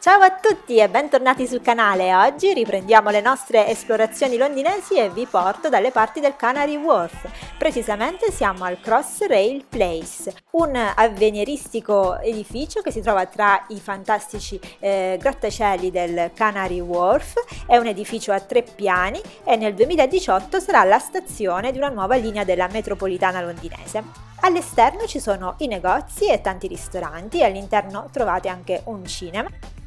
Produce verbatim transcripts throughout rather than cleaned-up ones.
Ciao a tutti e bentornati sul canale. Oggi riprendiamo le nostre esplorazioni londinesi e vi porto dalle parti del Canary Wharf. Precisamente siamo al Crossrail Place, un avveniristico edificio che si trova tra i fantastici eh, grattacieli del Canary Wharf. È un edificio a tre piani e nel duemiladiciotto sarà la stazione di una nuova linea della metropolitana londinese. All'esterno ci sono i negozi e tanti ristoranti e all'interno trovate anche un cinema.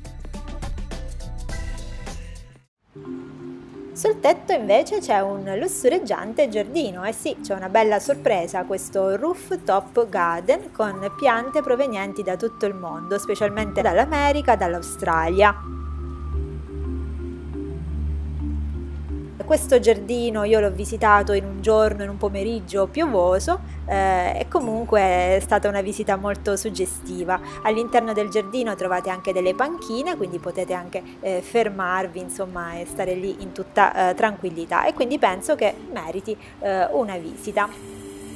Sul tetto invece c'è un lussureggiante giardino, e eh sì, c'è una bella sorpresa, questo rooftop garden con piante provenienti da tutto il mondo, specialmente dall'America, dall'Australia. Questo giardino io l'ho visitato in un giorno, in un pomeriggio piovoso eh, e comunque è stata una visita molto suggestiva. All'interno del giardino trovate anche delle panchine, quindi potete anche eh, fermarvi, insomma, e stare lì in tutta eh, tranquillità, e quindi penso che meriti eh, una visita.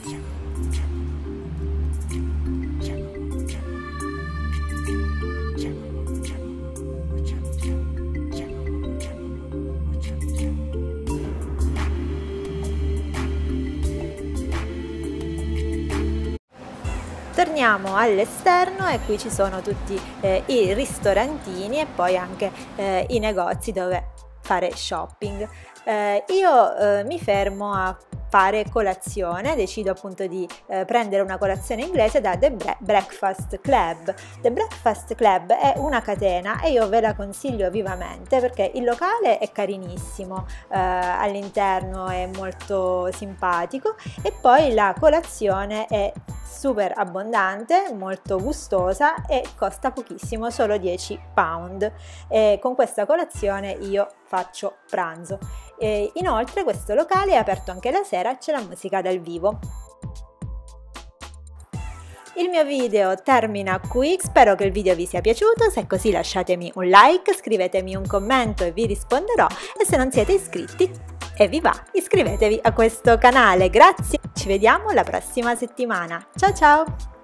Torniamo all'esterno e qui ci sono tutti eh, i ristorantini e poi anche eh, i negozi dove fare shopping. Eh, io eh, mi fermo a fare colazione, decido appunto di eh, prendere una colazione inglese da The Breakfast Club. The Breakfast Club è una catena e io ve la consiglio vivamente perché il locale è carinissimo, eh, all'interno è molto simpatico e poi la colazione è super abbondante, molto gustosa e costa pochissimo, solo dieci pound. E con questa colazione io faccio pranzo. E inoltre questo locale è aperto anche la sera, c'è la musica dal vivo. Il mio video termina qui, spero che il video vi sia piaciuto, se è così lasciatemi un like, scrivetemi un commento e vi risponderò, e se non siete iscritti e vi va, iscrivetevi a questo canale. Grazie, ci vediamo la prossima settimana, ciao ciao!